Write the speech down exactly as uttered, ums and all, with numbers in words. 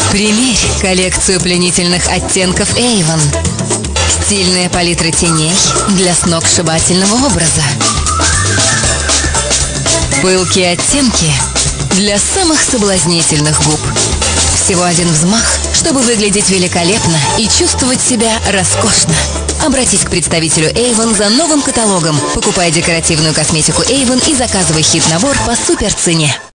Примерь коллекцию пленительных оттенков Avon. Стильная палитра теней для сногсшибательного образа. Пылкие оттенки для самых соблазнительных губ. Всего один взмах, чтобы выглядеть великолепно и чувствовать себя роскошно. Обратись к представителю Avon за новым каталогом. Покупай декоративную косметику Avon и заказывай хит-набор по суперцене.